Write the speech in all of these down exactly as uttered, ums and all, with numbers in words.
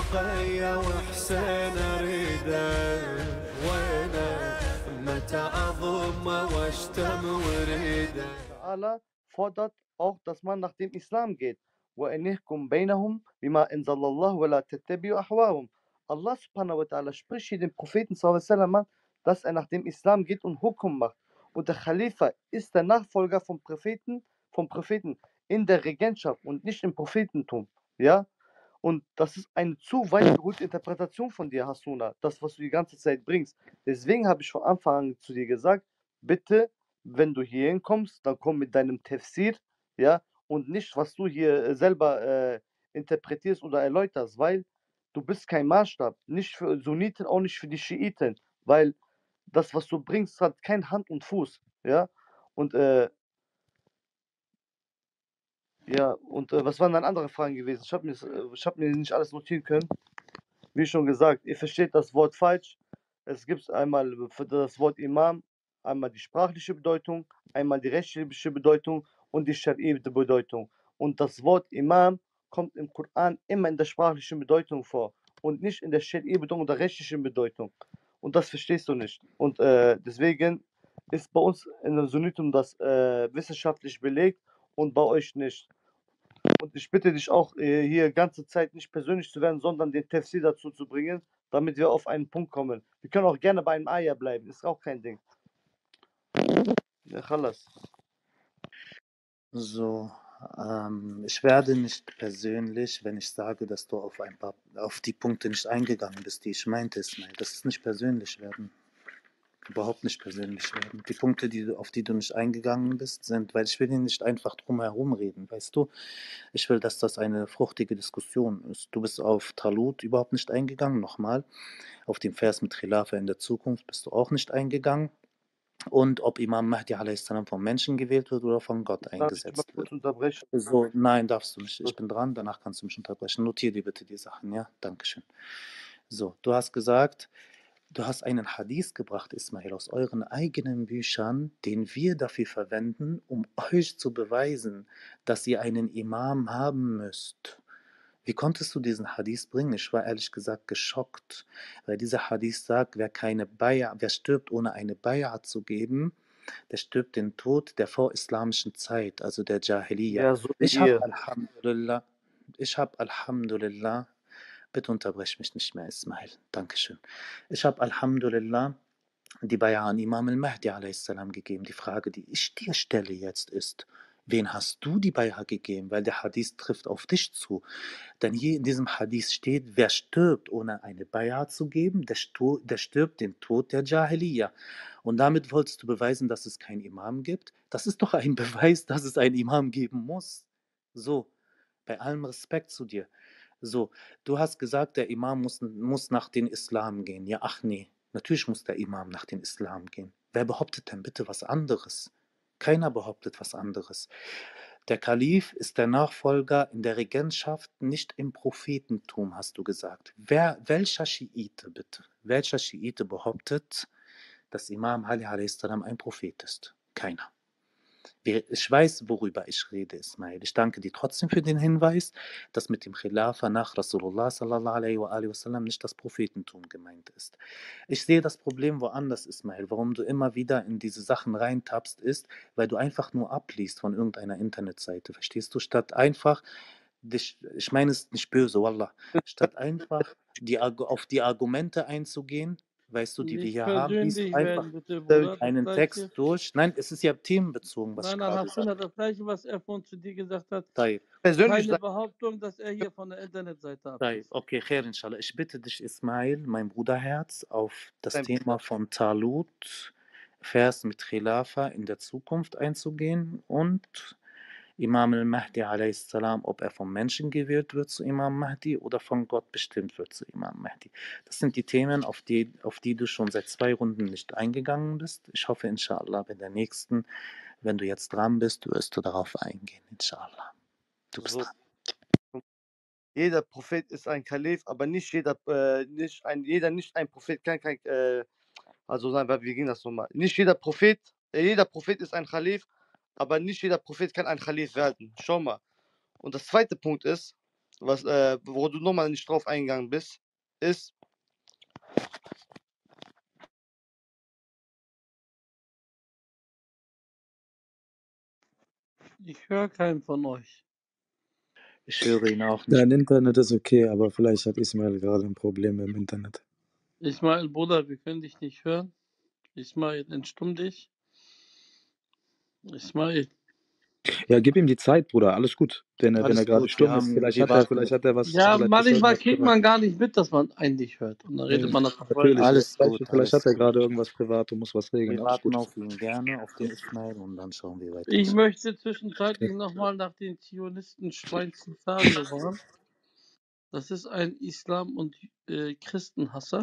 رقية وحسين أريده وينه متى أضمه واشتم وريده. Allah fordert auch, dass man nach dem Islam geht. وَإِنِّهْكُمْ بَيْنَهُمْ بِمَا أَنزَلَ اللَّهُ وَلَا تَتَّبِعُوا أَهْوَاءَهُمْ. Allah subhanahu wa ta'ala spricht hier den Propheten sallallahu alaihi wasallam an, dass er nach dem Islam geht und Hukum macht. Und der Khalifa ist der Nachfolger vom Propheten, vom Propheten in der Regentschaft und nicht im Prophetentum. Ja? Und das ist eine zu weit gute Interpretation von dir, Hasuna, das, was du die ganze Zeit bringst. Deswegen habe ich von Anfang an zu dir gesagt, bitte, wenn du hier hinkommst, dann komm mit deinem Tafsir, ja, und nicht, was du hier äh, selber äh, interpretierst oder erläuterst, weil du bist kein Maßstab, nicht für Sunniten, auch nicht für die Schiiten, weil das, was du bringst, hat kein Hand und Fuß, ja, und äh, ja, und äh, was waren dann andere Fragen gewesen? Ich habe mir, äh, ich hab mir nicht alles notieren können. Wie schon gesagt, ihr versteht das Wort falsch. Es gibt einmal für das Wort Imam einmal die sprachliche Bedeutung, einmal die rechtliche Bedeutung und die schari'ische Bedeutung. Und das Wort Imam kommt im Koran immer in der sprachlichen Bedeutung vor und nicht in der schari'ischen Bedeutung oder rechtlichen Bedeutung. Und das verstehst du nicht. Und äh, deswegen ist bei uns in der Sunnitum das äh, wissenschaftlich belegt und bei euch nicht. Und ich bitte dich auch, äh, hier ganze Zeit nicht persönlich zu werden, sondern den Tafsir dazu zu bringen, damit wir auf einen Punkt kommen. Wir können auch gerne bei einem Ayah bleiben, ist auch kein Ding. Ja, Khalas. So, ähm, ich werde nicht persönlich, wenn ich sage, dass du auf ein paar, auf die Punkte nicht eingegangen bist, die ich meinte, Ismail. Das ist nicht persönlich werden. Überhaupt nicht persönlich werden. Die Punkte, die du, auf die du nicht eingegangen bist, sind, weil ich will hier nicht einfach drum herum reden, weißt du? Ich will, dass das eine fruchtige Diskussion ist. Du bist auf Talut überhaupt nicht eingegangen, nochmal. Auf den Vers mit Khilafa in der Zukunft bist du auch nicht eingegangen. Und ob Imam Mahdi a s. vom Menschen gewählt wird oder von Gott Darf ich mal eingesetzt wird. kurz unterbrechen? So, nein, darfst du nicht. Ich bin dran, danach kannst du mich unterbrechen. Notier dir bitte die Sachen, ja? Dankeschön. So, du hast gesagt, du hast einen Hadith gebracht, Ismail, aus euren eigenen Büchern, den wir dafür verwenden, um euch zu beweisen, dass ihr einen Imam haben müsst. Wie konntest du diesen Hadith bringen? Ich war ehrlich gesagt geschockt, weil dieser Hadith sagt, wer keine Bay'a, wer stirbt, ohne eine Bay'a zu geben, der stirbt den Tod der vorislamischen Zeit, also der Jahiliya. Ja, so wie Ich habe ihr. Alhamdulillah, ich habe Alhamdulillah, bitte unterbrech mich nicht mehr, Ismail, Dankeschön. Ich habe Alhamdulillah die Bay'a an Imam al-Mahdi a s. gegeben. Die Frage, die ich dir stelle jetzt ist, wen hast du die Bay'a gegeben? Weil der Hadith trifft auf dich zu. Denn hier in diesem Hadith steht, wer stirbt, ohne eine Bay'a zu geben, der, stu- der stirbt den Tod der Jahiliya. Und damit wolltest du beweisen, dass es keinen Imam gibt? Das ist doch ein Beweis, dass es einen Imam geben muss. So, bei allem Respekt zu dir. So, du hast gesagt, der Imam muss, muss nach den Islam gehen. Ja, ach nee, natürlich muss der Imam nach den Islam gehen. Wer behauptet denn bitte was anderes? Keiner behauptet was anderes. Der Kalif ist der Nachfolger in der Regentschaft, nicht im Prophetentum, hast du gesagt. Wer, welcher Schiite bitte? Welcher Schiite behauptet, dass Imam Ali a s. ein Prophet ist? Keiner. Ich weiß, worüber ich rede, Ismail. Ich danke dir trotzdem für den Hinweis, dass mit dem Khilafa nach Rasulullah sallallahu alaihi wa alihi wasallam nicht das Prophetentum gemeint ist. Ich sehe das Problem woanders, Ismail. Warum du immer wieder in diese Sachen reintappst, ist, weil du einfach nur abliest von irgendeiner Internetseite. Verstehst du? Statt einfach, dich, ich meine es nicht böse, Wallah, statt einfach die, auf die Argumente einzugehen, weißt du, die wir Nicht hier haben, liest persönlich einfach werden, bitte, Bruder. Das einen Text Gleiche. durch. Nein, es ist ja themenbezogen, was ich Nein, nein, gerade Hasuna, sage. das Gleiche, was er vorhin zu dir gesagt hat. Taib, Persönlich Keine sein. Behauptung, dass er hier von der Internetseite taib. abliest. Okay, Khair, inshallah. Ich bitte dich, Ismail, mein Bruderherz, auf das Dein Thema Bruder. von Talut, Vers mit Khilafa in der Zukunft einzugehen und Imam al-Mahdi a s., ob er vom Menschen gewählt wird zu Imam Mahdi oder von Gott bestimmt wird zu Imam Mahdi. Das sind die Themen, auf die, auf die du schon seit zwei Runden nicht eingegangen bist. Ich hoffe, inshallah, bei der nächsten, wenn du jetzt dran bist, wirst du darauf eingehen, inshallah. Du bist So. dran. Jeder Prophet ist ein Kalif, aber nicht jeder, äh, nicht ein, jeder nicht ein Prophet kann kein, äh, also sagen wir, wie ging das nochmal? Nicht jeder Prophet, äh, jeder Prophet ist ein Khalif, aber nicht jeder Prophet kann ein Khalif werden. Schau mal. Und das zweite Punkt ist, was, äh, wo du nochmal nicht drauf eingegangen bist, ist, Ich höre keinen von euch. Ich höre ihn auch nicht. Dein Internet ist okay, aber vielleicht hat Ismail gerade ein Problem mit dem Internet. Ismail, Bruder, wir können dich nicht hören. Ismail, entstumm dich. Ismail. Ja, gib ihm die Zeit, Bruder, alles gut. Wenn er, wenn er Alles gerade gut, wir stumm ist, haben, vielleicht wir hat er, warten. vielleicht hat er was, Ja, vielleicht ist manchmal irgendwas kriegt privat. man gar nicht mit, dass man einen nicht hört. Und dann redet Nee, man nach weiter. natürlich. Alles Vielleicht, gut, vielleicht alles hat er gut. gerade irgendwas privat und muss was regeln. Wir Alles warten gut. auf ihn gerne, auf den Ismail, und dann schauen wir weiter. Ich möchte zwischenzeitlich nochmal nach den Zionisten Schwein Cesario warnen. Das ist ein Islam- und äh, Christenhasser.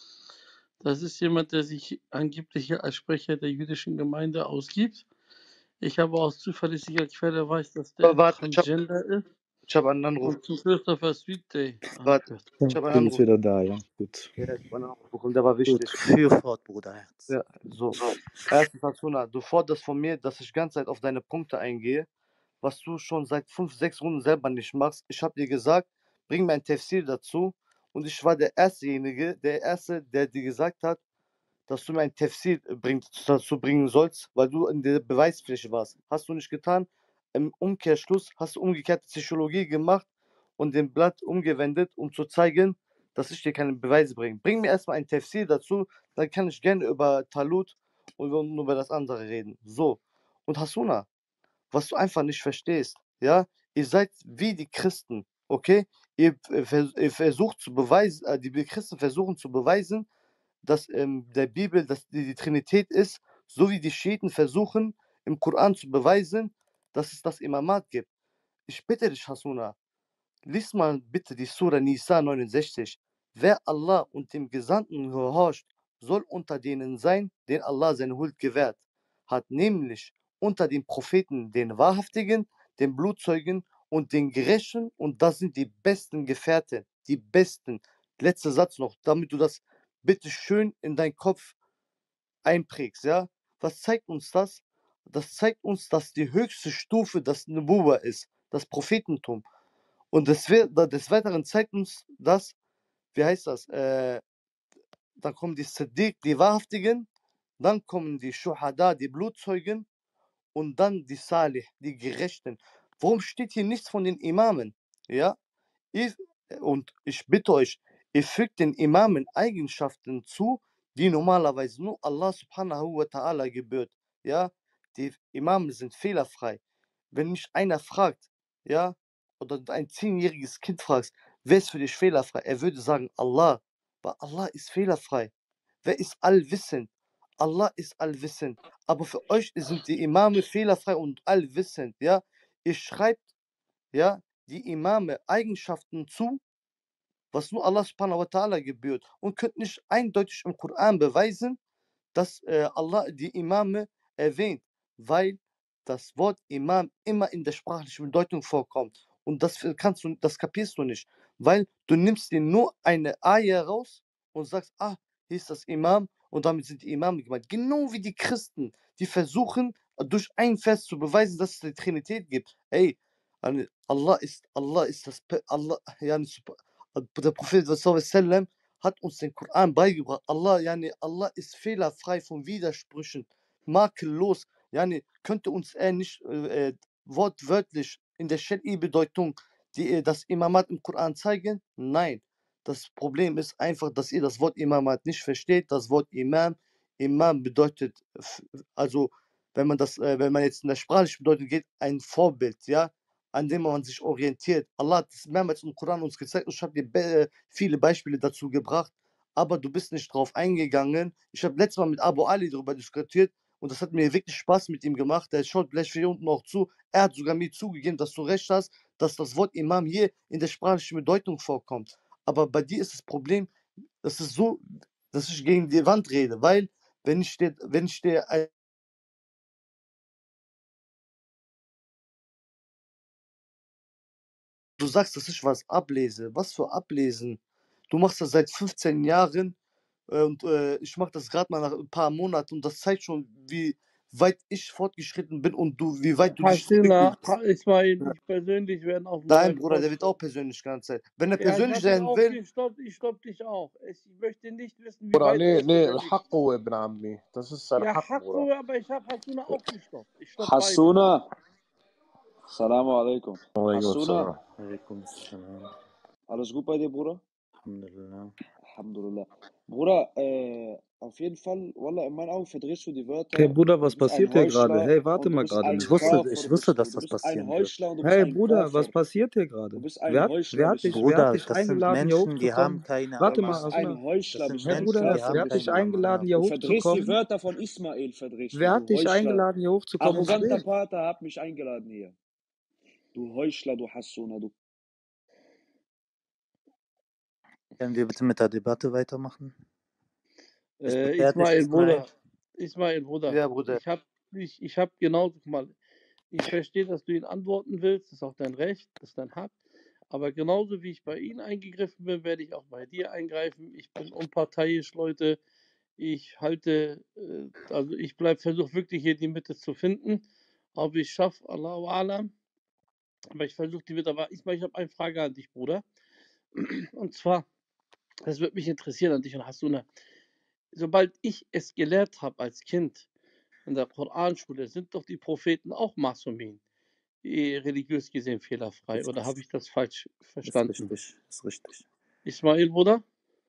Das ist jemand, der sich angeblich hier als Sprecher der jüdischen Gemeinde ausgibt. Ich habe aus zuverlässiger Quelle weiß, dass der oh, warte, ich habe Transgender ist ich hab einen Anruf. und zu Christopher Sweet Day Warte, angehört. ich habe einen Du Anruf. bist wieder da, ja, gut. Ja, ich habe einen Anruf bekommen, der war Gut, wichtig. führ fort, Bruderherz. Ja, so. Erstens, Hatsuna, du forderst von mir, dass ich ganze Zeit auf deine Punkte eingehe, was du schon seit fünf, sechs Runden selber nicht machst. Ich habe dir gesagt, bring mir ein Tafsir dazu, und ich war der Erstejenige, der Erste, der dir gesagt hat, dass du mir ein Tafsir bringt, dazu bringen sollst, weil du in der Beweisfläche warst. Hast du nicht getan. Im Umkehrschluss hast du umgekehrte Psychologie gemacht und den Blatt umgewendet, um zu zeigen, dass ich dir keine Beweise bringe. Bring mir erstmal ein Tafsir dazu, dann kann ich gerne über Talut und über- über das andere reden. So. Und Hasuna, was du einfach nicht verstehst, ja, ihr seid wie die Christen, okay? Ihr, äh, vers ihr versucht zu beweisen, äh, die Christen versuchen zu beweisen, dass in der Bibel dass die, die Trinität ist, so wie die Schiiten versuchen, im Koran zu beweisen, dass es das Imamat gibt. Ich bitte dich, Hasuna, lies mal bitte die Sura Nisa neunundsechzig. Wer Allah und dem Gesandten gehorcht, soll unter denen sein, denen Allah seine Huld gewährt hat, nämlich unter den Propheten, den Wahrhaftigen, den Blutzeugen und den Gerechten, und das sind die besten Gefährten, die besten. Letzter Satz noch, damit du das bitte schön in deinen Kopf einprägst, ja? Was zeigt uns das? Das zeigt uns, dass die höchste Stufe das Nubuwa ist, das Prophetentum. Und des, We- des Weiteren zeigt uns das, wie heißt das, äh, dann kommen die Siddiq, die Wahrhaftigen, dann kommen die Shuhada, die Blutzeugen, und dann die Salih, die Gerechten. Warum steht hier nichts von den Imamen? Ja? Ihr, und ich bitte euch, ihr fügt den Imamen Eigenschaften zu, die normalerweise nur Allah subhanahu wa ta'ala gebührt. Ja? Die Imamen sind fehlerfrei. Wenn mich einer fragt, ja, oder ein zehnjähriges Kind fragt, wer ist für dich fehlerfrei? Er würde sagen, Allah. Weil Allah ist fehlerfrei. Wer ist allwissend? Allah ist allwissend. Aber für euch sind die Imame fehlerfrei und allwissend. Ja? Ihr schreibt, ja, die Imame Eigenschaften zu, was nur Allah subhanahu wa ta'ala gebührt, und könnt nicht eindeutig im Koran beweisen, dass äh, Allah die Imame erwähnt, weil das Wort Imam immer in der sprachlichen Bedeutung vorkommt. Und das kannst du, das kapierst du nicht, weil du nimmst dir nur eine Ayah raus und sagst, ah, hier ist das Imam, und damit sind die Imame gemeint. Genau wie die Christen, die versuchen, durch einen Vers zu beweisen, dass es die Trinität gibt. Ey, Allah ist, Allah ist das, Allah, yani, der Prophet sallallahu alaihi wasallam hat uns den Koran beigebracht. Allah, yani, Allah ist fehlerfrei von Widersprüchen, makellos. Yani, könnte uns er nicht äh, wortwörtlich in der Schär'i-Bedeutung die, äh, das Imamat im Koran zeigen? Nein. Das Problem ist einfach, dass ihr das Wort Imamat nicht versteht. Das Wort Imam, Imam bedeutet, also wenn man das, äh, wenn man jetzt in der sprachlichen Bedeutung geht, ein Vorbild, ja, an dem man sich orientiert. Allah hat es mehrmals im Koran uns gezeigt, und ich habe dir be viele Beispiele dazu gebracht, aber du bist nicht drauf eingegangen. Ich habe letztes Mal mit Abu Ali darüber diskutiert, und das hat mir wirklich Spaß mit ihm gemacht. Der schaut vielleicht hier unten auch zu. Er hat sogar mir zugegeben, dass du recht hast, dass das Wort Imam hier in der sprachlichen Bedeutung vorkommt. Aber bei dir ist das Problem, das ist so, dass ich gegen die Wand rede, weil wenn ich dir, wenn ich dir ein du sagst, dass ich was ablese. Was für ablesen? Du machst das seit fünfzehn Jahren, äh, und äh, ich mache das gerade mal nach ein paar Monaten, und das zeigt schon, wie, weit ich fortgeschritten bin und du, wie weit du dich Hasina, zurücknimmst. Ha- Ismail, ich persönlich werden auf Dein meinen Bruder, der wird Fortschritt. auch persönlich die ganze Zeit. Wenn er Ja, persönlich das ist sein auch will, nicht, stopp, ich stopp dich auch. Ich möchte nicht wissen, wie Bruder, weit nee, er ist nee, oder nicht. الحق هو ابن عمي. Das ist sein Ja, Haq, Bruder. Hakko, aber ich habe Hasuna auch gestoppt. Ich stopp beide. حسونة السلام عليكم Alaikum حسونة salam. Alaikum assalam. alles gut bei dir, Bruder? Alhamdulillah. Alhamdulillah. Bruder, äh, auf jeden Fall, Wallah, in meinen Augen verdrehst du die Wörter. Hey Bruder, was Du bist ein passiert hier gerade? Heuchler Hey, warte und du mal bist gerade ein eine Ich wusste, Sekunde. Kafir, ich bist wusste, du. dass Du das bist ein passieren wird. Heuchler und du bist Hey ein Bruder, was Kafir. passiert hier Du gerade? bist ein Wer hat, Heuchler, wer hat bist dich, du. wer hat Bruder, dich das sind eingeladen, hier Menschen, die haben hochzukommen? keine Warte Du mal, Amanah. bist ein Asuna. Heuchler, Das sind bist Hey du. Du Menschen, Bruder, die Kafir haben wer hat bist dich keine du. eingeladen, Amanah. hier Du verdrehst die hochzukommen? Wörter von Ismail, verdrehst du. Wer Du hat dich Heuchler. eingeladen, hier hochzukommen und zu Arroganter reden? Pater hat mich eingeladen hier. Du Heuchler, du Hassuna, du. Können wir bitte mit der Debatte weitermachen? Ich Äh, beschwer dich, Ismail, Ismail. Bruder. Ismail, Bruder. ja, Bruder. Ich habe ich, ich hab genau, guck mal, ich verstehe, dass du ihn antworten willst, das ist auch dein Recht, das ist dein Hak. Aber genauso wie ich bei Ihnen eingegriffen bin, werde ich auch bei dir eingreifen. Ich bin unparteiisch, Leute. Ich halte, äh, also ich bleibe, versuche wirklich hier die Mitte zu finden. Ob ich schaffe, Allahu Alam. Aber ich versuche die Mitte. Aber Ismail, ich habe eine Frage an dich, Bruder. Und zwar, das würde mich interessieren an dich und Hasuna. Sobald ich es gelehrt habe als Kind in der Koranschule, sind doch die Propheten auch Masumin, eh, religiös gesehen fehlerfrei. Ist Oder habe ich richtig. das falsch Ist verstanden? richtig. Ist richtig. Ismail, Bruder?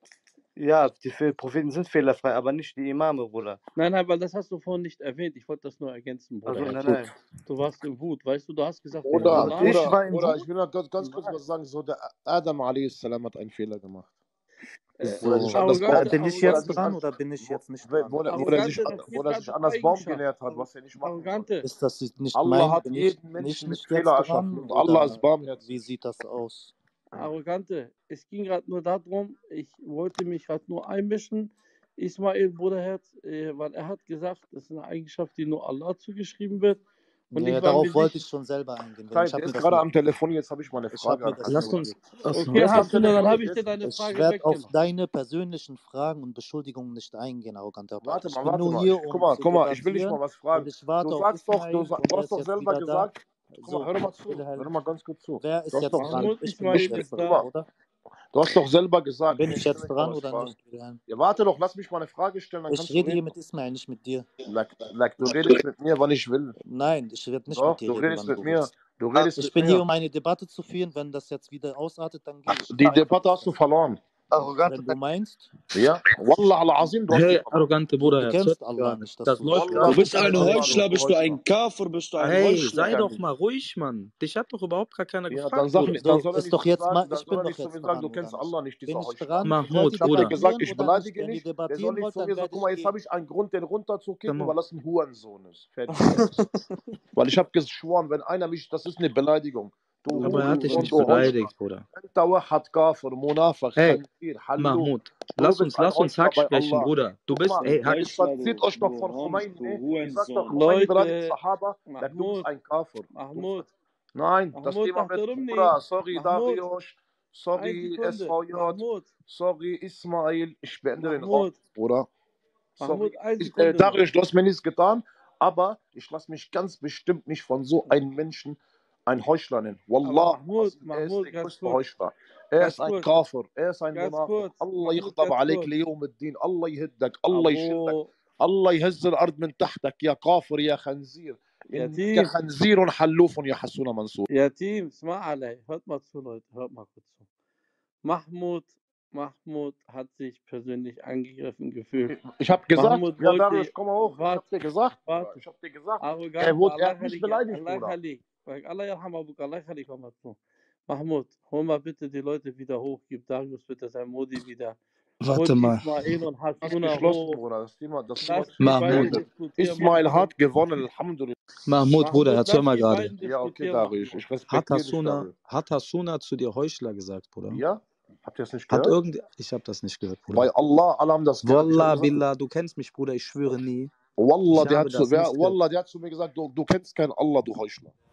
Ja, die Fe- Propheten sind fehlerfrei, aber nicht die Imame, Bruder. Nein, nein, weil das hast du vorhin nicht erwähnt. Ich wollte das nur ergänzen, Bruder. Also, Ja, nein, gut. nein. Du warst im Wut, weißt du, du hast gesagt, der Bruder, Koran. Ich Bruder, war im Bruder, Wut? ich will noch ganz, ganz kurz Nein. was sagen. So, der Adam a s. hat einen Fehler gemacht. Äh, Wo er sich So, an das äh, Baum, arrogante, bin ich wo er jetzt sich arrogante, dran an, oder bin ich wo, jetzt nicht wo, dran? wo, er- Bin wo er ich sich, arrogante, jetzt das wo geht er gerade sich um an das Baum Eigenschaft. genähert hat, was er nicht machen sollte. Arrogante. Ist das nicht Allah mein, hat bin jeden ich Menschen nicht, mit nicht Fehler jetzt erschaffen dran und Allah ist oder barmherzig. wie sieht das aus? Arrogante. Es ging gerade nur darum, ich wollte mich gerade nur einmischen. Ismail, Bruderherz, äh, weil er hat gesagt, das ist eine Eigenschaft, die nur Allah zugeschrieben wird. Und Nee, ich war mir darauf wollte sicher. ich schon selber eingehen, weil Zeit, ich habe der mir ist das gerade am notiert. Telefon, jetzt habe ich mal eine Ich habe Frage mir an das Lass Hasuna. uns. notiert. Asuna. Okay, Der ist am Hasuna, dann Telefon, habe ich der dir ist, deine Ich Frage werde auf weggemacht. deine persönlichen Fragen und Beschuldigungen nicht eingehen, arroganter Pater. warte Ich mal, bin warte nur mal. hier, Ich, guck um mal, zu guck mal, ich will dich mal debattieren was und fragen. ich warte Du auf sagst doch, du, Ismail sa- und du er hast ist doch jetzt selber wieder da. gesagt, guck mal, So, hör doch mal zu, Bilal, hör doch mal ganz kurz zu. wer Du ist hast jetzt doch, dran? Mahmoud, Ich bin Ismail doch ich, jetzt ist guck dran, da. mal, oder? du hast doch selber gesagt, Bin nee, ich ich will jetzt dich mal dran was oder fragen. nicht, Bilal? Ja, warte doch, lass mich mal eine Frage stellen, dann Ich kannst du rede hier reden. mit Ismail, nicht mit dir. Like, like, du redest mit mir, wann ich will. Nein, ich werde nicht Doch, mit dir du reden, redest wann mit du mir. willst. Du redest Ich mit bin hier, mir. um eine Debatte zu führen. Wenn das jetzt wieder ausartet, dann gehe ich. Die So einfach Debatte ist hast du das. verloren. Arrogante. Wenn du meinst, Ja? Wallah al-Azim, du hast die Hey, verloren. arrogante du, du Bruderherz, kennst hört mich gar Allah nicht. nicht, dass Das du läuft so Wallah, Du gerade bist nicht ein auf Wallah, Audio. Heuchler, du bist du Heuchler. ein Kafir, bist du ein Hey, Heuchler. sei doch ehrlich. mal ruhig, Mann. Dich hat doch überhaupt gar keiner Ja, gefragt, dann, sag, Bruder. dann So, soll er ist nicht doch so jetzt sagen, mal, dann ich soll bin er doch nicht so wie jetzt sagen, dran, du oder kennst nicht? Allah nicht, Bin dieser ich Heuchler. dran? Mahmoud, Wollt ihr Ich habe dir Bruder. gesagt, debattieren ich oder nicht? beleidige Wenn ihr nicht. Der soll debattieren nicht wollt, zu dann mir so, werde guck ich mal, jetzt gehen. habe ich einen Grund, den runterzukicken, Come weil on. das ein Hurensohn ist. Fertig aus. Weil ich habe geschworen, wenn einer mich, das ist eine Beleidigung. Du Aber er hat dich Hurensohn, nicht du Heuchler. beleidigt, Bruder. Anta wahad Kafir, Munafik, Hey, Khanzir, Hallu. Mahmoud, Du lass bist uns, ein lass uns Heuchler Hack bei sprechen, Allah. Bruder. Du Guck bist, mal, ey, Du Hack. ihr Heuchler, erzählt du, euch noch du von Hund, Khomeini, du ne? Ich sag doch, Hurensohn. Khomeini beleidigt Leute, Sahaba, sagt, du bist Mahmoud, ein Kafir. Du, Mahmoud, nein, das Mahmoud, Thema nach mit der Rumni. Bruder, sorry Mahmoud, Darius, eine sorry Sekunde. S V J, Mahmoud, sorry Ismail, ich beende den Raum, Mahmoud, Bruder. Sorry, Mahmoud, eine ich, äh, Sekunde noch. Darius, du hast mir nichts getan, aber ich lasse mich ganz bestimmt nicht von so einem Menschen ein Heuchler nennen. Aber Wallah, Mahmoud, Azim, er ist Mahmoud, der ganz größte kurz, Heuchler. Er ganz ist ein kurz, Kafir, er ist ein ganz Munafik. kurz, Allah Mahmoud, يغضب ganz عليك kurz. ليوم الدين. الله يهدك، الله يشلك، Abo, الله يهز الأرض من تحتك يا كافر يا خنزير. إنك Yatim, خنزير حلوف يا حسون منصور. Yatim, Sma alay. Hört mal zu, Leute, hört mal kurz zu. Mahmoud, Mahmoud hat sich persönlich angegriffen gefühlt. Ich habe gesagt, Mahmoud ja Darius, wollte, komm mal hoch. Ich habe warte, dir gesagt, Bruder. warte, Ich habe dir gesagt. Er, arrogant, wurde, er Allah hat mich khalik, beleidigt, Allah Bruder. khalik. Allah yarham abuk, Allah khalik, hör mal zu. Mahmoud, hol mal bitte die Leute wieder hoch, gib Darius bitte sein Modi wieder. Warte Holt mal. Ismail und Das ist Hasuna geschlossen, hoch. Bruder. Das Thema, das Thema Lasst ist die beiden Mahmoud. beendet. diskutieren. Ismail Mahmoud, hat gewonnen, Alhamdulillah. Mahmoud, Bruder, Mahmoud, jetzt hör lasst mal die gerade. beiden Ja, okay, diskutieren, Darius. Mahmoud. Ich Hat respektiere dich, Hasuna, Darius. hat Hasuna zu dir Heuchler gesagt, Bruder? Ja? Habt ihr das nicht Hat gehört? irgend... Ich hab das nicht gehört, Bruder. Bei Allah, alle haben das gehört. Ich Wallah, habe gesagt, Billah, du kennst mich, Bruder, ich schwöre nie. Wallah, Ich der habe hat, zu, das wer, nicht gehört. Wallah, der hat zu mir gesagt, du, du kennst keinen Allah, du Heuchler.